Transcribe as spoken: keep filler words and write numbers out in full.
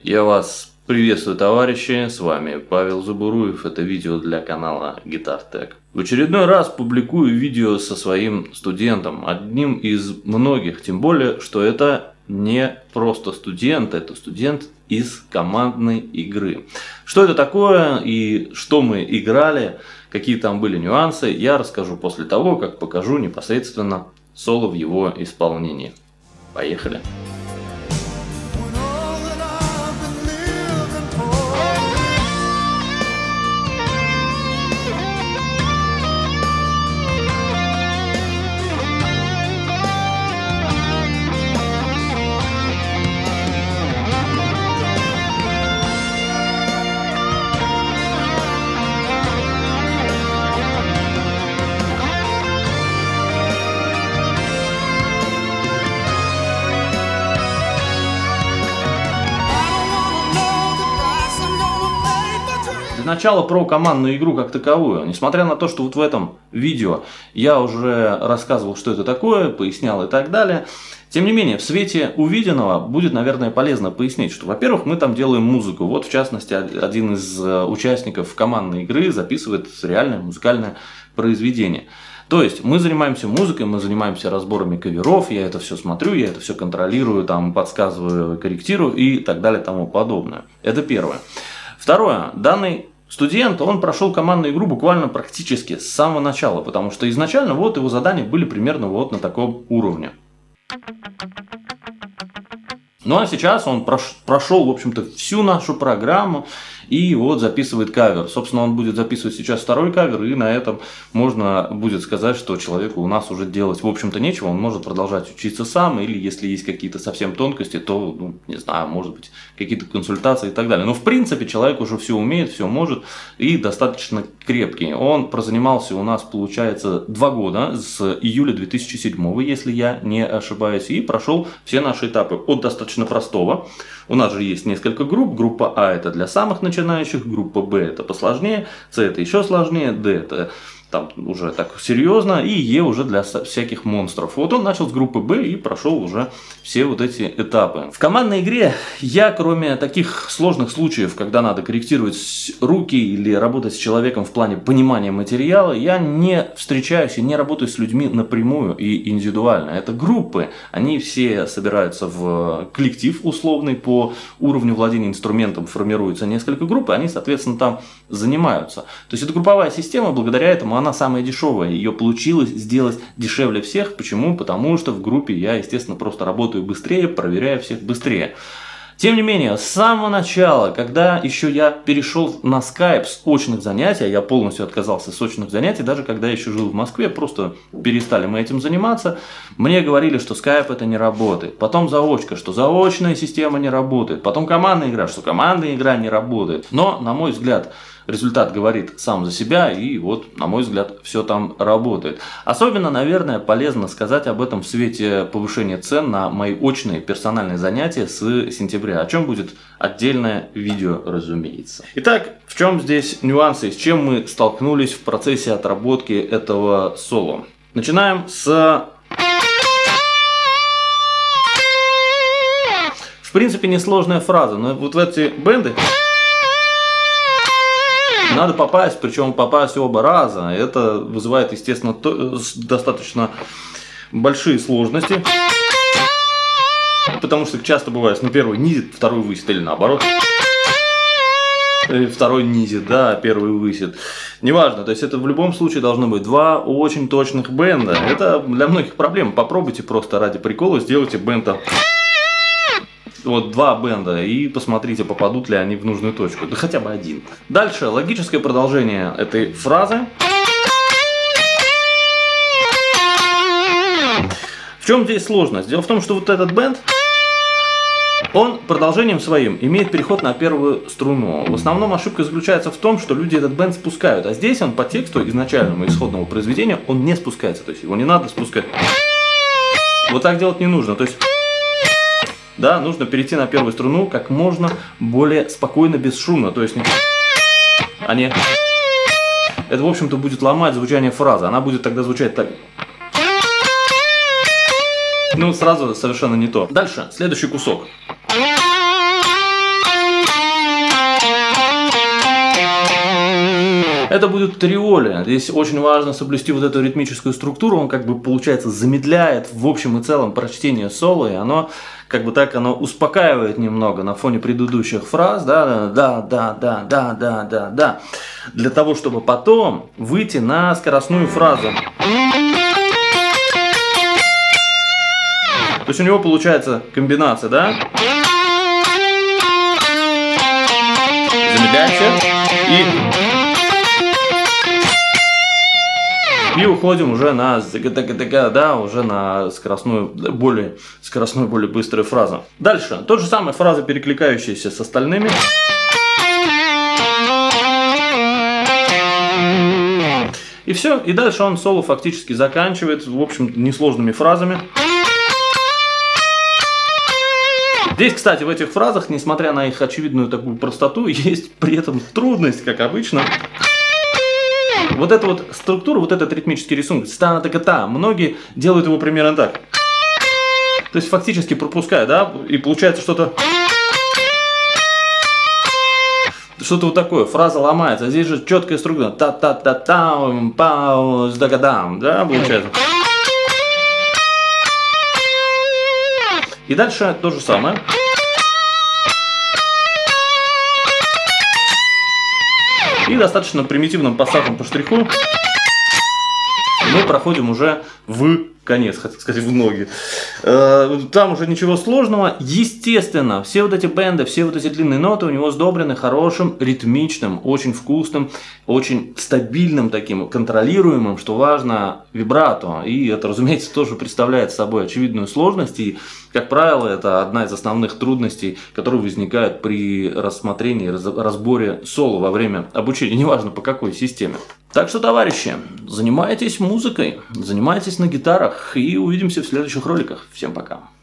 Я вас приветствую, товарищи, с вами Павел Забуруев, это видео для канала Guitar Tech. В очередной раз публикую видео со своим студентом, одним из многих, тем более, что это не просто студент, это студент из командной игры. Что это такое и что мы играли, какие там были нюансы, я расскажу после того, как покажу непосредственно соло в его исполнении. Поехали! Для начала про командную игру как таковую. Несмотря на то, что вот в этом видео я уже рассказывал, что это такое, пояснял и так далее. Тем не менее, в свете увиденного будет, наверное, полезно пояснить, что, во-первых, мы там делаем музыку. Вот, в частности, один из участников командной игры записывает реальное музыкальное произведение. То есть мы занимаемся музыкой, мы занимаемся разборами каверов, я это все смотрю, я это все контролирую, там, подсказываю, корректирую и так далее и тому подобное. Это первое. Второе. Данный студент, он прошел командную игру буквально практически с самого начала, потому что изначально вот его задания были примерно вот на таком уровне. Ну а сейчас он прошел, в общем-то, всю нашу программу и вот записывает кавер. Собственно, он будет записывать сейчас второй кавер, и на этом можно будет сказать, что человеку у нас уже делать, в общем-то, нечего. Он может продолжать учиться сам, или если есть какие-то совсем тонкости, то, ну, не знаю, может быть, какие-то консультации и так далее. Но, в принципе, человек уже все умеет, все может и достаточно крепкий. Он прозанимался у нас, получается, два года, с июля две тысячи седьмого, если я не ошибаюсь, и прошел все наши этапы от достаточно простого. У нас же есть несколько групп. Группа А это для самых начинающих, группа Б это посложнее, С это еще сложнее, Д это там уже так серьезно, и Е уже для всяких монстров. Вот он начал с группы Б и прошел уже все вот эти этапы. В командной игре я, кроме таких сложных случаев, когда надо корректировать руки или работать с человеком в плане понимания материала, я не встречаюсь и не работаю с людьми напрямую и индивидуально. Это группы, они все собираются в коллектив условный, по уровню владения инструментом формируется несколько групп, и они, соответственно, там занимаются. То есть это групповая система, благодаря этому она самая дешевая. Ее получилось сделать дешевле всех. Почему? Потому что в группе я, естественно, просто работаю быстрее, проверяю всех быстрее. Тем не менее, с самого начала, когда еще я перешел на скайп с очных занятий, я полностью отказался с очных занятий, даже когда я еще жил в Москве, просто перестали мы этим заниматься, мне говорили, что скайп это не работает. Потом заочка, что заочная система не работает. Потом командная игра, что командная игра не работает. Но, на мой взгляд, результат говорит сам за себя, и вот, на мой взгляд, все там работает. Особенно, наверное, полезно сказать об этом в свете повышения цен на мои очные персональные занятия с сентября, о чем будет отдельное видео, разумеется. Итак, в чем здесь нюансы, с чем мы столкнулись в процессе отработки этого соло? Начинаем с... В принципе, несложная фраза, но вот в эти бенды... Надо попасть, причем попасть оба раза. Это вызывает, естественно, достаточно большие сложности. Потому что часто бывает, ну, первый низит, второй высит, или наоборот. Второй низит, да, первый высит. Неважно, то есть это в любом случае должно быть два очень точных бенда. Это для многих проблем. Попробуйте просто ради прикола, сделайте бенда. Вот два бенда и посмотрите, попадут ли они в нужную точку. Да хотя бы один. Дальше логическое продолжение этой фразы. В чем здесь сложность? Дело в том, что вот этот бенд, он продолжением своим имеет переход на первую струну. В основном ошибка заключается в том, что люди этот бенд спускают. А здесь он по тексту изначальному исходного произведения, он не спускается. То есть его не надо спускать. Вот так делать не нужно. То есть... Да, нужно перейти на первую струну как можно более спокойно, бесшумно. То есть, а не... Это, в общем-то, будет ломать звучание фразы. Она будет тогда звучать так. Ну, сразу совершенно не то. Дальше, следующий кусок. Это будет триоли. Здесь очень важно соблюсти вот эту ритмическую структуру. Он как бы, получается, замедляет в общем и целом прочтение соло, и оно как бы так оно успокаивает немного на фоне предыдущих фраз. Да, да, да, да, да, да, да, да. Для того, чтобы потом выйти на скоростную фразу. То есть у него получается комбинация, да? Замедляйте и... И уходим уже на да, уже на скоростную, более скоростную, более быструю фразу. Дальше. Тот же самая фраза, перекликающаяся с остальными. И все. И дальше он соло фактически заканчивает, в общем, несложными фразами. Здесь, кстати, в этих фразах, несмотря на их очевидную такую простоту, есть при этом трудность, как обычно. Вот эта вот структура, вот этот ритмический рисунок, ста-та-та, многие делают его примерно так. То есть фактически пропуская, да, и получается что-то... Что-то вот такое, фраза ломается. Здесь же четкая структура. Та-та-та-там, пау-дагадам, да, получается. И дальше то же самое. И достаточно примитивным пассажем по штриху мы проходим уже в конец, хотел сказать, в ноги. Там уже ничего сложного. Естественно, все вот эти бенды, все вот эти длинные ноты у него сдобрены хорошим, ритмичным, очень вкусным, очень стабильным таким, контролируемым, что важно, вибрато. И это, разумеется, тоже представляет собой очевидную сложность. И, как правило, это одна из основных трудностей, которые возникают при рассмотрении, разборе соло во время обучения, неважно по какой системе. Так что, товарищи, занимайтесь музыкой, занимайтесь на гитарах и увидимся в следующих роликах. Всем пока.